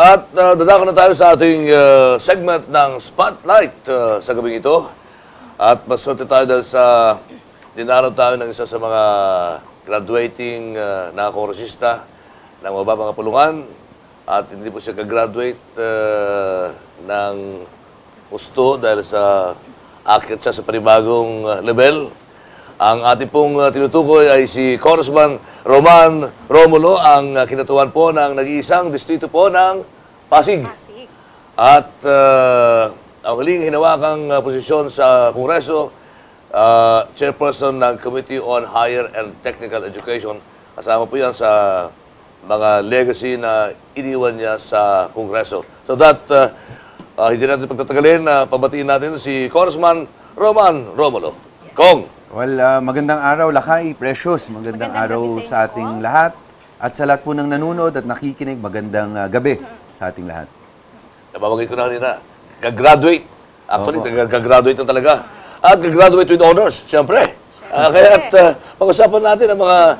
At dadako na tayo sa ating segment ng Spotlight sa gabing ito. At maswerte tayo dahil sa dinaraw tayo ng isa sa mga graduating na kongresista ng mababang kapulungan. At hindi po siya ka-graduate ng gusto dahil sa akit siya sa panibagong level. Ang ating pong tinutukoy ay si Congressman Roman Romulo, ang kinatuan po ng nag-iisang distrito po ng Pasig. At ang huling hinawakang posisyon sa Kongreso, chairperson ng Committee on Higher and Technical Education. Kasama po yan sa mga legacy na iniwan niya sa Kongreso. So that, hindi natin pagtatagalin, pabatiin natin si Congressman Roman Romulo. Kong! Well, magandang araw, Lakay, Precious. Magandang araw sa ating lahat. At sa lahat po ng nanonood at nakikinig, magandang gabi sa ating lahat. Nababagay ko na kanina, ka-graduate. Actually, ka-graduate na talaga. At ka-graduate with honors, siyempre. Kaya pag-usapan natin ang mga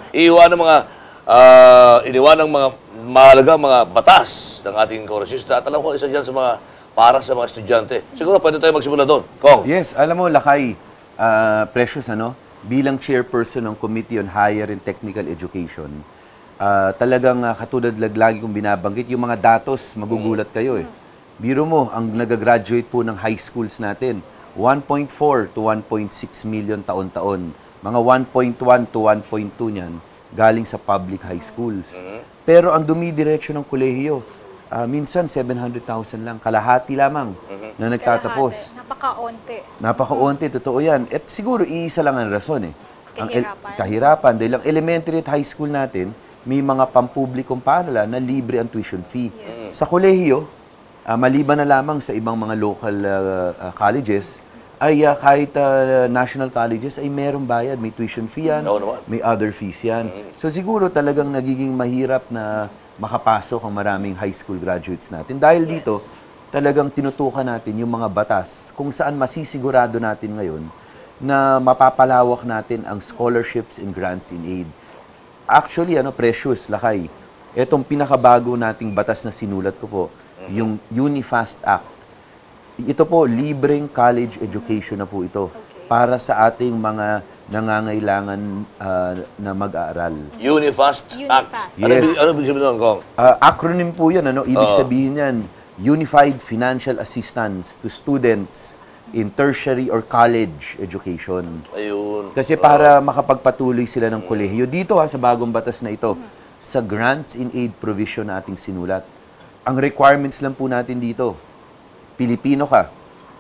iniwan ng mga mahalagang mga batas ng ating kongresista. At alam ko, isa dyan sa mga para sa mga estudyante. Siguro pwede tayo magsimula doon. Kong? Yes, alam mo, Lakay, Precious, bilang chairperson ng Committee on Higher and Technical Education, talagang katulad lagi kong binabanggit, yung mga datos, magugulat kayo eh. Biro mo, ang nag-graduate po ng high schools natin, 1.4 to 1.6 million taon-taon. Mga 1.1 to 1.2 niyan, galing sa public high schools. Pero ang dumidiretso ng kolehiyo, minsan 700,000 lang, kalahati lamang na nagtatapos. Napakaonti. Napakaonti, totoo yan. At siguro, iisa lang ang rason eh. Kahirapan. Dahil ang elementary at high school natin, may mga pampublikong paaralan na libre ang tuition fee. Sa kolehiyo, maliban na lamang sa ibang mga local colleges, ay kahit national colleges ay merong bayad. May tuition fee yan, may other fees yan. So siguro talagang nagiging mahirap na makapasok ang maraming high school graduates natin. Dahil dito, talagang tinutukan natin yung mga batas kung saan masisigurado natin ngayon na mapapalawak natin ang scholarships and grants in aid. Actually, Precious, Lakay, itong pinakabago nating batas na sinulat ko po, yung UniFast Act. Ito po, libreng college education na po ito para sa ating mga nangangailangan na mag-aaral. UniFast Act. Yes. Ano ibig sabihin doon, Kong? Acronym po yan. Ibig sabihin yan, Unified Financial Assistance to Students in Tertiary or College Education. Ayun. Kasi para makapagpatuloy sila ng kolehiyo. Dito sa bagong batas na ito, sa grants in aid provision na ating sinulat. Ang requirements lang po natin dito, Pilipino ka,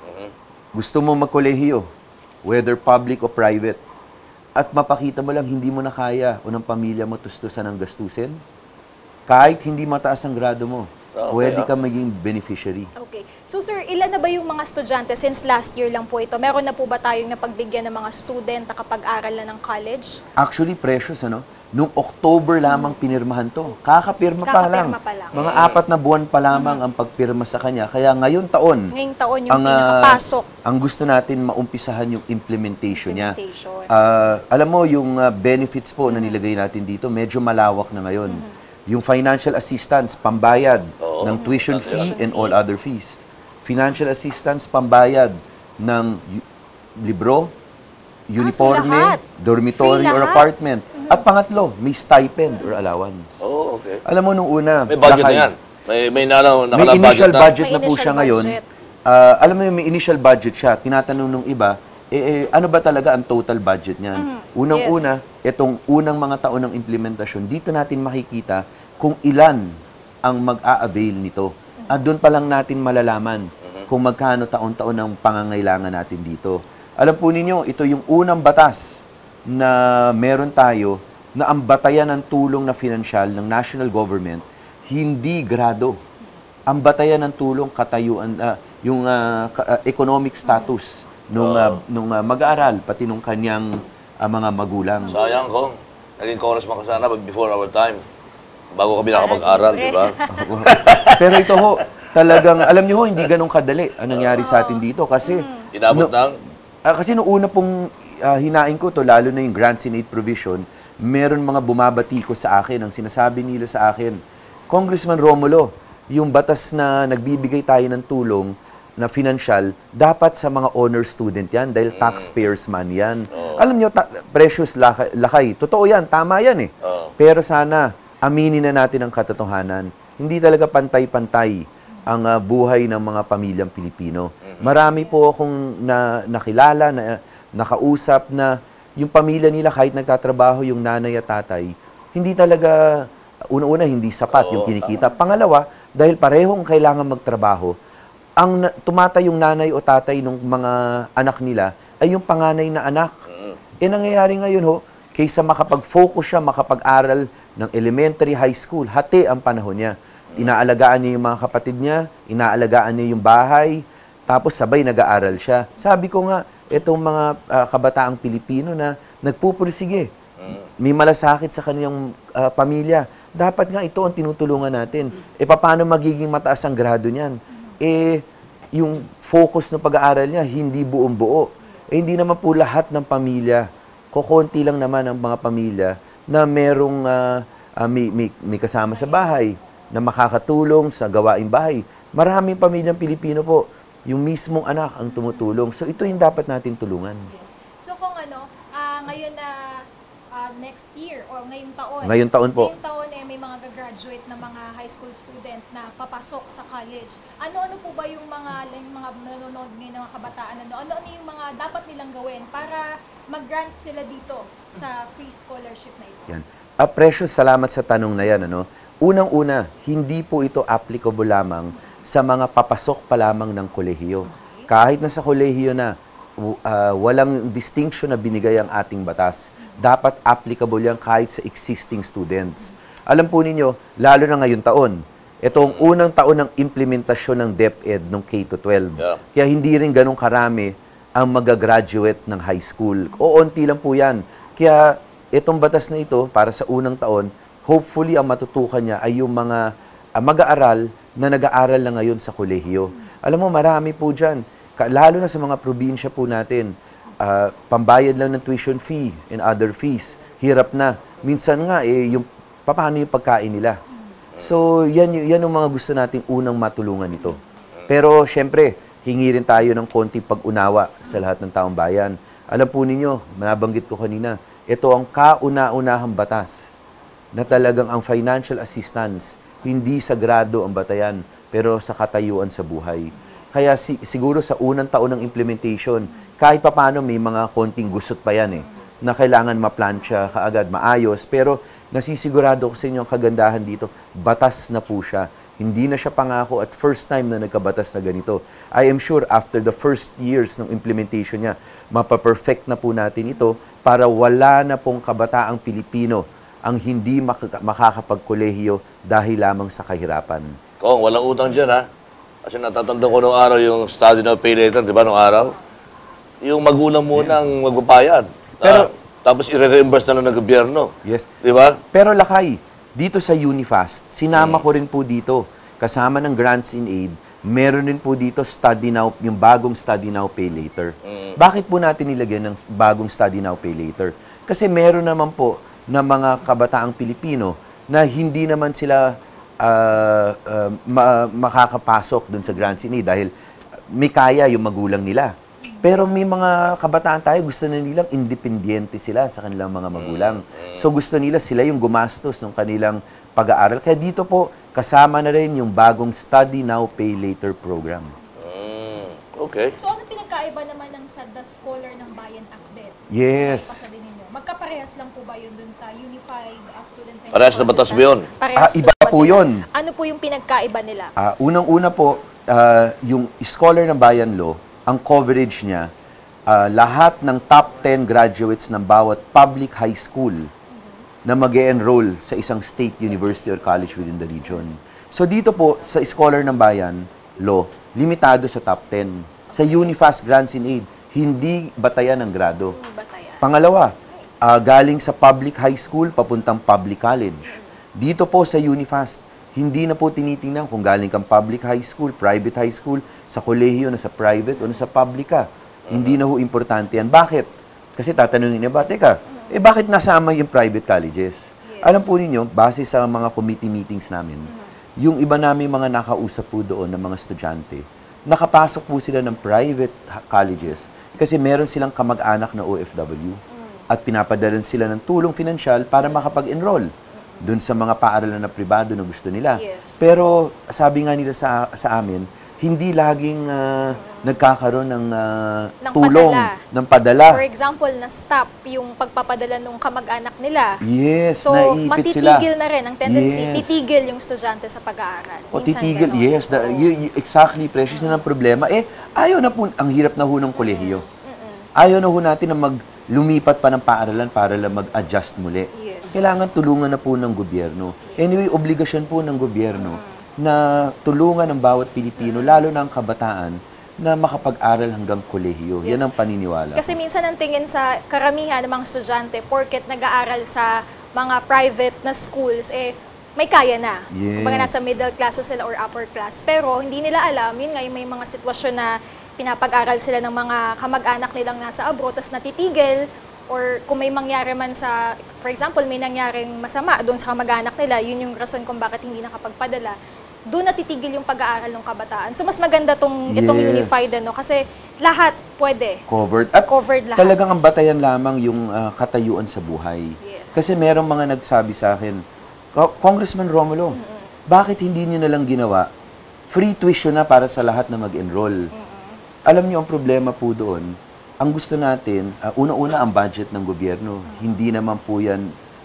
gusto mo magkolehiyo, whether public o private, at mapakita mo lang hindi mo na kaya o ng pamilya mo tustusan ng gastusin, kahit hindi mataas ang grado mo, pwede ka maging beneficiary. Okay. So sir, ilan na ba yung mga estudyante since last year lang po ito? Meron na po ba tayong napagbigyan ng mga student na kapag-aral na ng college? Actually, Precious, nung October lamang pinirmahan to. Kakapirma pa lang. Mga 4 na buwan pa lamang ang pagpirma sa kanya. Kaya ngayong taon yung pinakapasok. Ang gusto natin maumpisahan yung implementation niya. Alam mo, yung benefits po na nilagay natin dito, medyo malawak na ngayon. Yung financial assistance, pambayad ng tuition fee and all other fees. Financial assistance, pambayad ng libro, uniforme, dormitory or apartment. At pangatlo, may stipend or allowance. Okay. Alam mo, nung una, may budget na yan. May initial budget na po siya ngayon. Alam mo, may initial budget siya. Tinatanong nung iba, ano ba talaga ang total budget niyan? Unang-una, itong unang mga taon ng implementasyon, dito natin makikita kung ilan ang mag-a-avail nito. At doon pa lang natin malalaman kung magkano taon-taon ang pangangailangan natin dito. Alam po ninyo, ito yung unang batas na meron tayo na ang batayan ng tulong na pinansyal ng national government, hindi grado. Ang batayan ng tulong katayuan, yung economic status nung mag-aaral, pati nung kanyang mga magulang. Sayang, Kong. Naging congressman ka sana before our time. Bago kami nakapag-aral, di ba? Pero ito ho, talagang, alam niyo ho, hindi ganun kadali ang nangyari sa atin dito. Kasi, inabot ng? Kasi noong una pong hinain ko to, lalo na yung grants in aid provision, meron mga bumabati ko sa akin, ang sinasabi nila sa akin, Congressman Romulo, yung batas na nagbibigay tayo ng tulong na financial, dapat sa mga honor student yan dahil taxpayers money yan. Alam nyo, Precious Lakay, totoo yan, tama yan eh. Pero sana, aminin na natin ang katotohanan. Hindi talaga pantay-pantay ang buhay ng mga pamilyang Pilipino. Marami po akong nakilala, nakausap na yung pamilya nila kahit nagtatrabaho yung nanay at tatay, hindi talaga, una-una, hindi sapat yung kinikita. Pangalawa, dahil parehong kailangan magtrabaho, ang tumatay yung nanay o tatay ng mga anak nila ay yung panganay na anak. Nangyayari ngayon kaysa makapag-focus siya, makapag-aral ng elementary, high school, hati ang panahon niya. Inaalagaan niya yung mga kapatid niya, inaalagaan niya yung bahay, tapos sabay nag-aaral siya. Sabi ko nga, itong mga kabataang Pilipino na nagpupursige, may malasakit sa kanyang pamilya, dapat nga ito ang tinutulungan natin. Paano magiging mataas ang grado niyan? Yung focus ng pag-aaral niya, hindi buong buo. Hindi naman po lahat ng pamilya, kukunti lang naman ang mga pamilya na merong may kasama sa bahay, na makakatulong sa gawaing bahay. Maraming pamilyang Pilipino po, yung mismong anak ang tumutulong. So ito yung dapat natin tulungan. Yes. So kung ngayon na next year or ngayong taon. Ngayong taon po. Ngayong taon may mga gagraduate na mga high school student na papasok sa college. Ano-ano po ba yung mga nanonood ngayon ng mga kabataan? Ano-ano yung mga dapat nilang gawin para mag-grant sila dito sa free scholarship na ito? Yan. Precious, salamat sa tanong na yan. Unang-una, hindi po ito applicable lamang sa mga papasok pa lamang ng kolehiyo. Kahit na sa kolehiyo na, walang distinction na binigay ang ating batas. Dapat applicable yan kahit sa existing students. Alam po ninyo, lalo na ngayong taon, itong unang taon ng implementasyon ng DepEd ng K-12. Kaya hindi rin ganun karami ang magagraduate ng high school. Onti lang po yan. Kaya itong batas na ito, para sa unang taon, hopefully ang matutukan niya ay yung mga mag-aaral na nag-aaral na ngayon sa kolehiyo. Alam mo, marami po dyan. Lalo na sa mga probinsya po natin, pambayad lang ng tuition fee and other fees. Hirap na. Minsan nga, yung paano yung pagkain nila. So, yan yung mga gusto nating unang matulungan ito. Pero, syempre, hingi rin tayo ng konting pag-unawa sa lahat ng taong bayan. Alam po ninyo, nabanggit ko kanina, ito ang kauna-unahang batas na talagang ang financial assistance, hindi sa grado ang batayan, pero sa katayuan sa buhay. Kaya siguro sa unang taon ng implementation, kahit papaano may mga konting gusot pa yan na kailangan ma-plancha kaagad, maayos, pero nasisigurado ko sa inyo ang kagandahan dito, batas na po siya. Hindi na siya pangako at first time na nagkabatas na ganito. I am sure after the first years ng implementation niya, mapaperfect na po natin ito para wala na pong kabataang Pilipino ang hindi makakapagkolehiyo dahil lamang sa kahirapan. Kung walang utang dyan, ha? Kasi natatanda ko nung araw yung study now, pay later, di ba, nung araw? Yung magulang muna ang magpapayad. Pero, tapos i-reimburse na lang ng gobyerno. Yes. Di ba? Pero Lakay, dito sa Unifast, sinama ko rin po dito, kasama ng grants in aid, meron din po dito study now, yung bagong study now, pay later. Bakit po natin nilagyan ng bagong study now, pay later? Kasi meron naman po na mga kabataang Pilipino na hindi naman sila makakapasok dun sa grants in aid dahil may kaya yung magulang nila. Pero may mga kabataan tayo, gusto na nilang independyente sila sa kanilang mga magulang. So gusto nila sila yung gumastos ng kanilang pag-aaral. Kaya dito po, kasama na rin yung bagong Study Now, Pay Later program. Okay. So ano pinagkaiba naman ng sa The Scholar ng Bayan Akdet? Yes. Magkaparehas lang po ba yun dun sa Unified Student Financial Parehas na batas ba yun? Parehas Iba ba po sila? yun. Ano po yung pinagkaiba nila? Unang-una po, yung Scholar ng Bayan Law, ang coverage niya, lahat ng top 10 graduates ng bawat public high school na mag-e-enroll sa isang state university or college within the region. So dito po, sa Scholar ng Bayan Law, limitado sa top 10. Sa Unifast Grants in Aid, hindi batayan ng grado. Pangalawa, galing sa public high school, papuntang public college. Dito po sa Unifast, hindi na po tinitingnan kung galing kang public high school, private high school, sa kolehiyo na sa private o na sa public ka. Hindi na ho importante yan. Bakit? Kasi tatanungin niya ba, teka, bakit nasama yung private colleges? Yes. Alam po ninyo, base sa mga committee meetings namin, yung iba namin mga nakausap po doon ng mga estudyante, nakapasok po sila ng private colleges kasi meron silang kamag-anak na OFW at pinapadalan sila ng tulong pinansyal para makapag-enroll doon sa mga paaralan na pribado na gusto nila. Yes. Pero sabi nga nila sa amin, hindi laging nagkakaroon ng tulong, ng padala. For example, na-stop yung pagpapadala ng kamag-anak nila. Yes, So, naipit sila. matitigil na rin ang tendency, Yes. titigil yung estudyante sa pag-aaral. O Minsan titigil, ganon. yes. Exactly, precious na ng problema. Ayaw na po, ang hirap na ho ng kolehiyo. Ayaw na ho natin na lumipat pa ng paaralan para lang mag-adjust muli. Yes. Kailangan tulungan na po ng gobyerno. Anyway, obligasyon po ng gobyerno na tulungan ng bawat Pilipino, lalo na ang kabataan, na makapag-aral hanggang kolehiyo. Yes. Yan ang paniniwala. Kasi minsan ang tingin sa karamihan ng mga estudyante, porket nag-aaral sa mga private na schools, may kaya na. Yes. Kumbaga nasa middle class sila or upper class. Pero hindi nila alam, yun nga yung may mga sitwasyon na pinapag-aral sila ng mga kamag-anak nilang nasa abroad, tas natitigil, or kung may mangyari man sa, for example, may nangyaring masama doon sa kamag-anak nila, yun yung rason kung bakit hindi nakapagpadala, doon natitigil yung pag-aaral ng kabataan. So, mas maganda itong Yes. unified, kasi lahat pwede. Covered. At Covered lahat. talagang ang batayan lamang yung katayuan sa buhay. Yes. Kasi merong mga nagsabi sa akin, Congressman Romulo, bakit hindi niyo na lang ginawa free tuition na para sa lahat na mag-enroll? Alam niyo, ang problema po doon, ang gusto natin, una-una ang budget ng gobyerno. Hindi naman po yan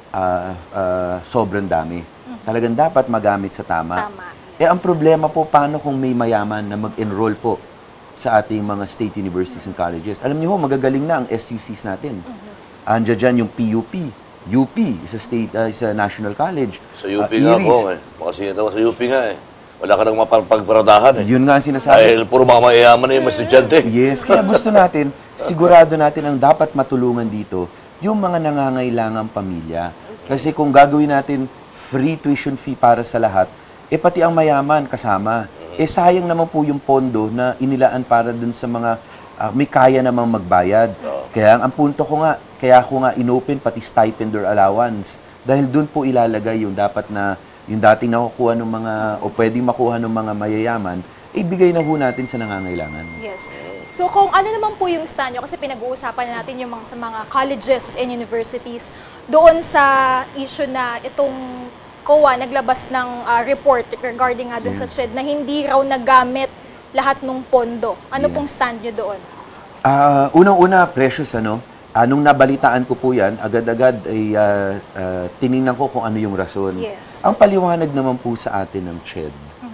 sobrang dami. Talagang dapat magamit sa tama. Tama. Ang problema po, paano kung may mayaman na mag-enroll po sa ating mga state universities and colleges? Alam niyo ho, magagaling na ang SUCs natin. Andiyan dyan yung PUP, UP, isa national college. Sa UP nga IRIS. po Kasi daw sa UP nga Wala ka nang mapagparadahan Yun nga ang sinasabi. Dahil puro mga mayayaman na yung mga estudyante. Yes, kaya gusto natin, sigurado natin ang dapat matulungan dito, yung mga nangangailangang pamilya. Kasi kung gagawin natin free tuition fee para sa lahat, pati ang mayaman kasama. Sayang naman po yung pondo na inilaan para dun sa mga may kaya namang magbayad. Kaya ang punto ko nga, kaya ko nga inopen pati stipend or allowance. Dahil dun po ilalagay yung dapat na, yung dating nakukuha ng mga, o pwedeng makuha ng mga mayayaman, ibigay na ho natin sa nangangailangan. Yes. So kung ano naman po yung stand nyo, kasi pinag-uusapan natin yung sa mga colleges and universities, doon sa issue na itong COA naglabas ng report regarding nga dun sa CHED na hindi raw nagamit lahat ng pondo. Ano pong stand nyo doon? Unang-una, precious, nung nabalitaan ko po yan, agad-agad ay tiningnan ko kung ano yung rason. Yes. Ang paliwanag naman po sa atin ng CHED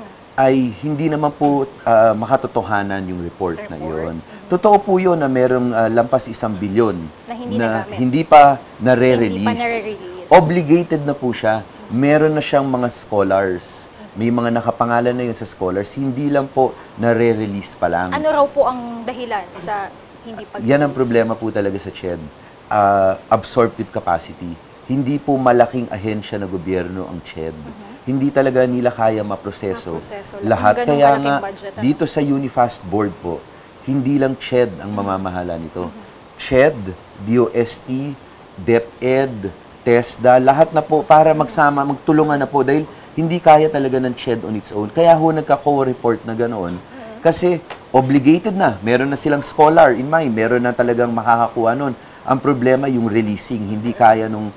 ay hindi naman po makatotohanan yung report na iyon. Totoo po yun na merong lampas 1 bilyon Na hindi nagamit. hindi pa nare-release. Hindi pa nare-release. Obligated na po siya. Meron na siyang mga scholars. May mga nakapangalan na yun sa scholars. Hindi lang po nare-release pa lang. Ano raw po ang dahilan sa hindi pag-release? Yan ang problema po talaga sa CHED. Absorptive capacity. Hindi po malaking ahensya na gobyerno ang CHED. Hindi talaga nila kaya maproseso lahat. Ganun Kaya kalaking nga, budget, dito sa Unifast Board po, hindi lang CHED ang mamamahala nito. CHED, DOST, DepEd, TESDA, lahat na po para magsama, magtulungan na po dahil hindi kaya talaga ng CHED on its own. Kaya ho nagka-co-report na ganoon. Kasi obligated na. Meron na silang scholar in mind. Meron na talagang makakakuha nun. Ang problema yung releasing. Hindi kaya nung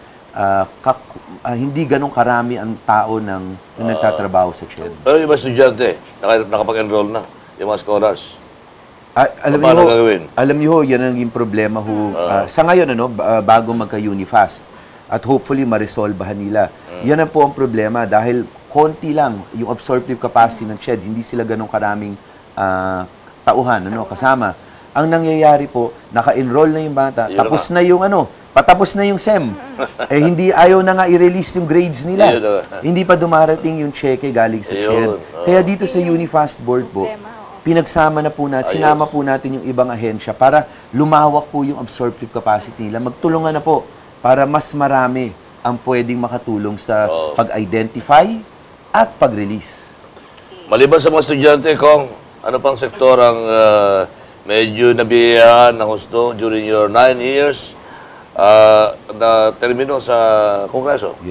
hindi ganun karami ang tao na nagtatrabaho sa CHED. Pero yung mga estudyante, nakapag-enroll na, yung mga scholars. Alam niyo ho, yan ang naging problema ho. Sa ngayon, bago magka-Unifast, at hopefully ma-resolvehan nila. Yan ang po ang problema dahil konti lang yung absorptive capacity ng CHED, hindi sila ganun karaming tauhan, kasama. Ang nangyayari po, naka-enroll na yung bata, tapos na yung patapos na yung SEM. Hindi ayaw na nga i-release yung grades nila. Hindi pa dumarating yung cheque galing sa CHED. Kaya dito sa Unifast Board po, pinagsama na po natin, sinama po natin yung ibang ahensya para lumawak po yung absorptive capacity nila. Magtulungan na po para mas marami ang pwedeng makatulong sa pag-identify at pag-release. Maliban sa mga estudyante, Kong, ano pang sektor ang medyo nabiyahan ng husto during your 9 years na termino sa Kongreso? Yes.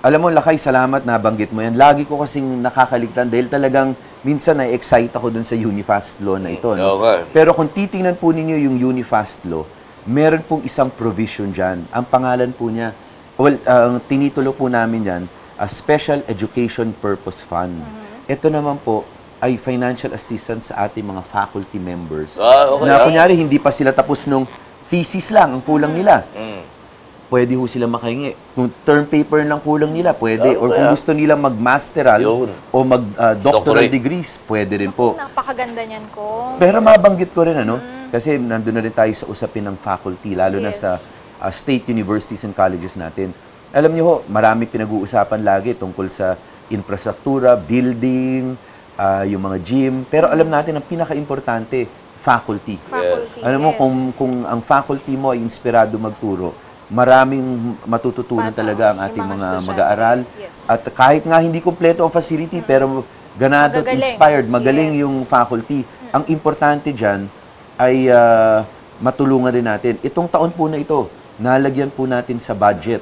Alam mo, Lakay, salamat na banggit mo yan. Lagi ko kasing nakakaligtan dahil talagang minsan na-excite ako dun sa Unifast Law na ito. No? Okay. Pero kung titingnan po ninyo yung Unifast Law, meron pong isang provision dyan. Ang pangalan po niya, ang tinitulo po namin yan, a Special Education Purpose Fund. Ito naman po ay financial assistance sa ating mga faculty members. Okay. Na kunyari, hindi pa sila tapos nung thesis lang, ang kulang nila. Pwede ho sila makahingi. Kung term paper lang kulang nila, pwede. Or kung gusto nila mag-masteral o mag-doctoral degrees, pwede rin po. Napakaganda niyan ko. Pero mabanggit ko rin, kasi nandun na rin tayo sa usapin ng faculty, lalo na sa state universities and colleges natin. Alam niyo ho, marami pinag-uusapan lagi tungkol sa infrastruktura, building, yung mga gym. Pero alam natin, ang pinaka-importante, faculty. Alam mo, kung ang faculty mo ay inspirado magturo, maraming matututunan talaga ang ating mga mag-aaral. At kahit nga hindi kompleto ang facility, pero ganado at inspired, magaling yung faculty. Ang importante dyan ay matulungan rin natin. Itong taon po na ito, nalagyan po natin sa budget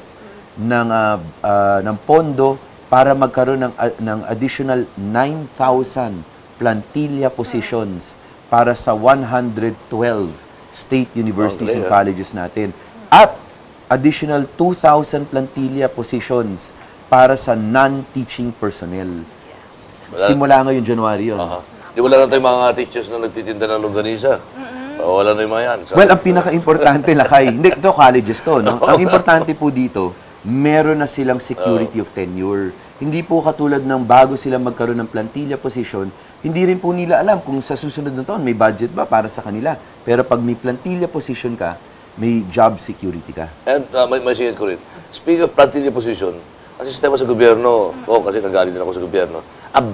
ng pondo para magkaroon ng additional 9,000 plantilla positions para sa 112 state universities and colleges natin. At additional 2,000 plantilla positions para sa non-teaching personnel. Simula ngayon, January yun. Di wala na tayong mga teachers na nagtitinda ng longganisa. Wala na yung mga yan. Well, ang pinaka-importante, Lakay, hindi, ito colleges to, no? Ang importante po dito, meron na silang security of tenure. Hindi po katulad ng bago sila magkaroon ng plantilla position, hindi rin po nila alam kung sa susunod na taon may budget ba para sa kanila. Pero pag may plantilla position ka, may job security ka. And may singit ko rin. Speaking of plantilla position, ang sistema sa gobyerno, kasi nagaling din ako sa gobyerno, ang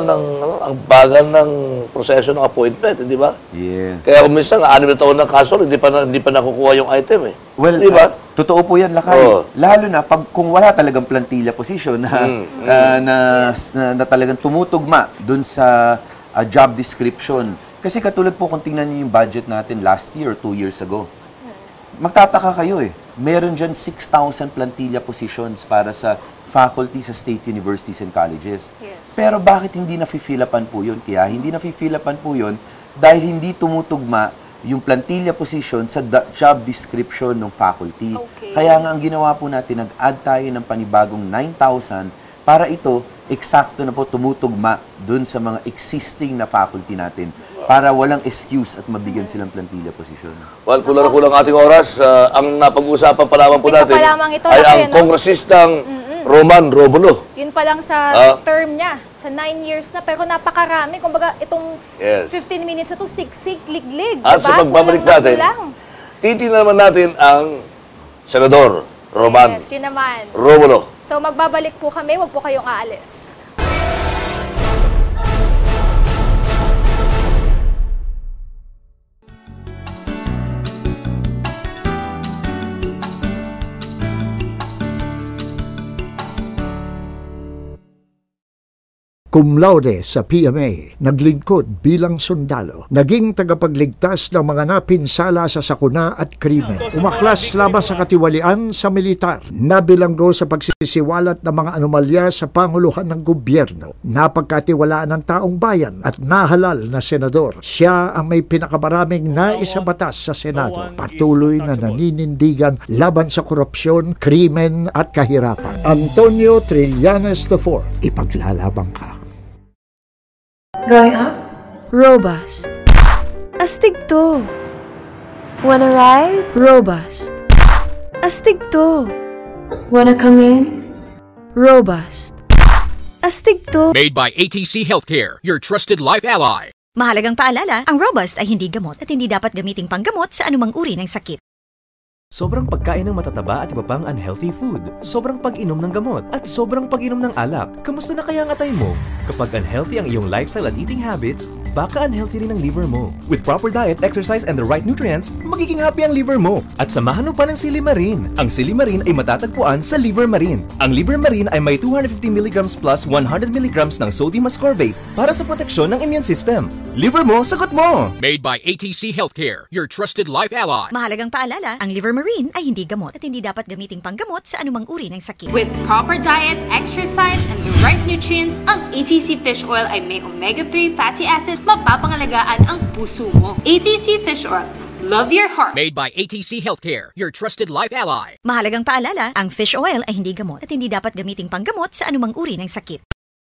bagal ng proseso ng appointment, di ba? Yes. Kaya kung minsan, 6 na taon ng kaso, hindi pa nakukuha yung item eh. Well, di ba? Totoo po yan, Lakay. Lalo na kung wala talagang plantilla position na talagang tumutugma dun sa job description. Kasi katulad po kung tingnan niyo yung budget natin last year or 2 years ago, magtataka kayo meron dyan 6,000 plantilla positions para sa faculty sa state universities and colleges. Pero bakit hindi nafifilapan po yun? Kaya hindi nafifilapan po yun dahil hindi tumutugma yung plantilla position sa job description ng faculty. Kaya nga ang ginawa po natin, nag-add tayo ng panibagong 9,000 para ito, eksakto na po tumutugma dun sa mga existing na faculty natin para walang excuse at mabigyan silang plantilla position. Well, kulang ating oras. Ang napag-uusapan pa lamang po natin ito, ay ang kongresistang Roman Romulo. Yun pa lang sa term niya, sa 9 years na, pero napakarami. Kumbaga, itong 15 minutes na ito, siksik, liglig. At sa pagbabalik natin, titignan naman natin ang Senador Roman yun naman. Romulo. So, magbabalik po kami, wag po kayong aalis. Cum laude sa PMA, naglingkod bilang sundalo, naging tagapagligtas ng mga napinsala sa sakuna at krimen. Umaklas laban sa katiwalian sa militar, nabilanggo sa pagsisiwalat ng mga anomalya sa panguluhan ng gobyerno, napagkatiwalaan ng taong bayan at nahalal na senador. Siya ang may pinakamaraming naisabatas sa Senado, patuloy na naninindigan laban sa korupsyon, krimen at kahirapan. Antonio Trillanes IV, ipaglalabang ka. Going up? Robust. Astig to. Wanna ride? Robust. Astig to. Wanna come in? Robust. Astig to. Made by ATC Healthcare, your trusted life ally. Mahalagang paalala, ang Robust ay hindi gamot at hindi dapat gamiting panggamot sa anumang uri ng sakit. Sobrang pagkain ng matataba at iba pang unhealthy food, sobrang pag-inom ng gamot, at sobrang pag-inom ng alak. Kamusta na kaya ang atay mo? Kapag unhealthy ang iyong lifestyle at eating habits, baka unhealthy rin ang liver mo. With proper diet, exercise, and the right nutrients, magiging happy ang liver mo. At samahan mo pa ng Silimarin. Ang Silimarin ay matatagpuan sa Liver Marine. Ang Liver Marine ay may 250 mg plus 100 mg ng sodium ascorbate para sa proteksyon ng immune system. Liver mo, sagot mo! Made by ATC Healthcare, your trusted life ally. Mahalagang paalala, ang Liver Marine ay hindi gamot at hindi dapat gamiting panggamot sa anumang uri ng sakit. With proper diet, exercise, and the right nutrients, ang ATC Fish Oil ay may omega-3 fatty acid, mapapangalagaan ang puso mo. ATC Fish Oil. Love your heart. Made by ATC Healthcare, your trusted life ally. Mahalagang paalala, ang fish oil ay hindi gamot at hindi dapat gamiting panggamot sa anumang uri ng sakit.